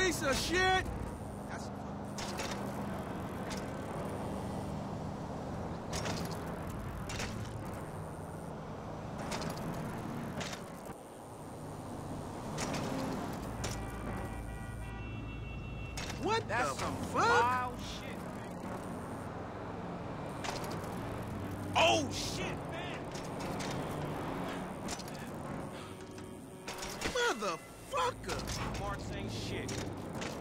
Piece of shit! That's... What That's the some fuck? wild shit, man. Oh, shit, man! Motherfucker! Marks ain't shit.